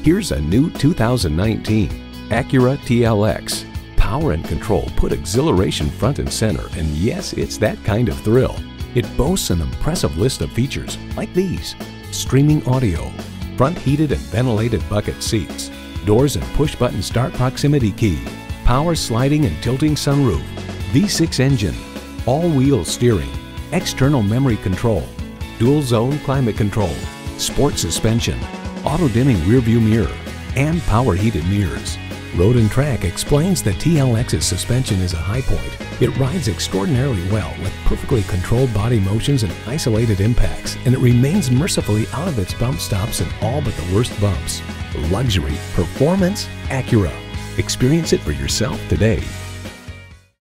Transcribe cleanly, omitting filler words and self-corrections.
Here's a new 2019 Acura TLX. Power and control put exhilaration front and center, and yes, it's that kind of thrill. It boasts an impressive list of features like these: streaming audio, front heated and ventilated bucket seats, doors and push-button start proximity key, power sliding and tilting sunroof, V6 engine, all-wheel steering, external memory control, dual-zone climate control, sport suspension, auto-dimming rearview mirror, and power heated mirrors. Road and Track explains that TLX's suspension is a high point. It rides extraordinarily well with perfectly controlled body motions and isolated impacts, and it remains mercifully out of its bump stops in all but the worst bumps. Luxury, performance, Acura. Experience it for yourself today.